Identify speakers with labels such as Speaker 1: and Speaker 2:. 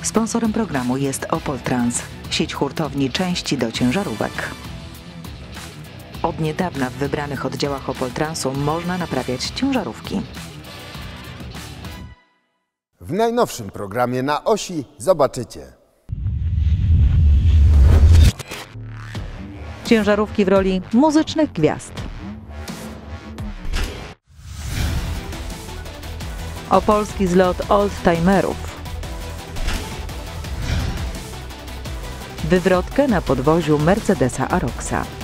Speaker 1: Sponsorem programu jest Opol Trans, sieć hurtowni części do ciężarówek. Od niedawna w wybranych oddziałach Opol Transu można naprawiać ciężarówki.
Speaker 2: W najnowszym programie Na Osi zobaczycie.
Speaker 1: Ciężarówki w roli muzycznych gwiazd. Opolski zlot oldtimerów. Wywrotkę na podwoziu Mercedesa Aroxa.